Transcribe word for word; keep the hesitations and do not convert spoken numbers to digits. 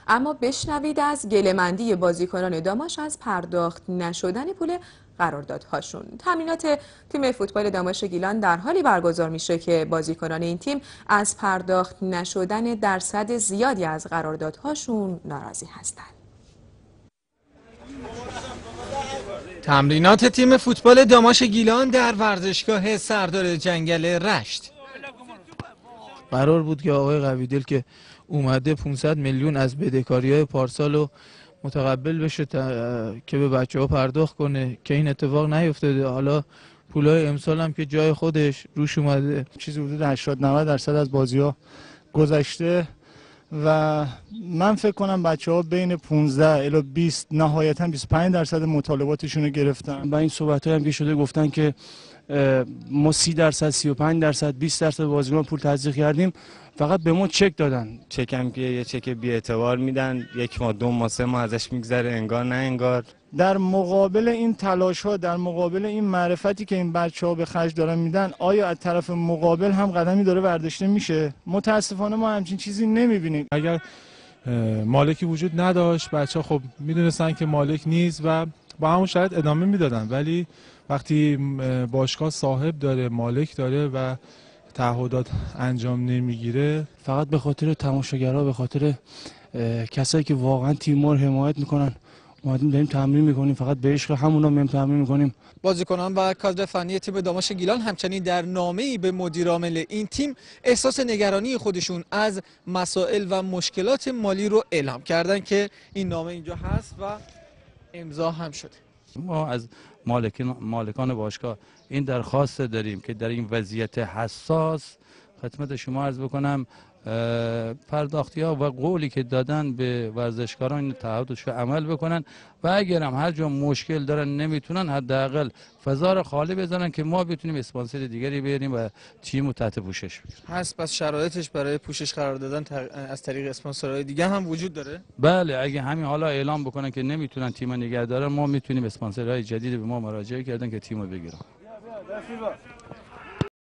اما بشنوید از گله‌مندی بازیکنان داماش از پرداخت نشدن پول قراردادهاشون. تمرینات تیم فوتبال داماش گیلان در حالی برگزار میشه که بازیکنان این تیم از پرداخت نشدن درصد زیادی از قراردادهاشون ناراضی هستند. تمرینات تیم فوتبال داماش گیلان در ورزشگاه سردار جنگل رشت. قرار بود که آقای قویدل که اومده پانصد میلیون از بدهکاری‌های پارسال رو متقبل بشه که به بچه‌ها پرداخت کنه که این اتفاق نیفتاده. حالا پولای امسال هم که جای خودش روش اومده، چیزی حدود هشتاد نود درصد از بازی‌ها گذشته و من فکر کنم بچه‌ها بین پانزده الی بیست نهایتا بیست و پنج درصد مطالباتشون رو گرفتن. با این صحبت‌ها هم که شده گفتن که ما سی درصد، سی و پنج درصد، بیست درصد بازیکن پول تزریق کردیم، فقط به ما چک دادن. چک هم که یه چک بی‌اعتبار میدن، یک ماه دو ماه سه ماه ازش میگذره انگار نه انگار. در مقابل این تلاش‌ها، در مقابل این معرفتی که این بچه‌ها به خرج دارن میدن، آیا از طرف مقابل هم قدمی داره برداشته میشه؟ متاسفانه ما همچین چیزی نمیبینیم. اگر مالکی وجود نداشت بچه‌ها خب میدونستن که مالک نیست و با همون شاید ادامه میدادن، ولی وقتی باشگاه صاحب داره، مالک داره و تعهدات انجام نمیگیره، فقط به خاطر تماشاگرها، به خاطر کسایی که واقعا تیم رو حمایت میکنن اومدیم داریم تمرین میکنیم، فقط به عشق همونا میایم تمرین میکنیم. بازیکنان و کادر فنی تیم داماش گیلان همچنین در نامه‌ای به مدیر عامل این تیم احساس نگرانی خودشون از مسائل و مشکلات مالی رو اعلام کردن که این نامه اینجا هست و امضا هم شده. ما از مالکان مالکان باشگاه این درخواست داریم که در این وضعیت حساس خدمت شما عرض بکنم پرداختی ها و قولی که دادن به ورزشکاران این تعهدش رو عمل بکنن و اگر هم هر جا مشکل دارن نمیتونن حداقل فضا رو خالی بزنن که ما بتونیم اسپانسر دیگری بیاریم و تیم رو تحت پوشش بگیریم. هست پس شرایطش برای پوشش قرار دادن از طریق اسپانسرهای دیگه هم وجود داره؟ بله، اگه همین حالا اعلام بکنن که نمیتونن تیم نگه دارن، ما میتونیم اسپانسرهای جدید به ما مراجعه کردن که تیم رو بگیرن.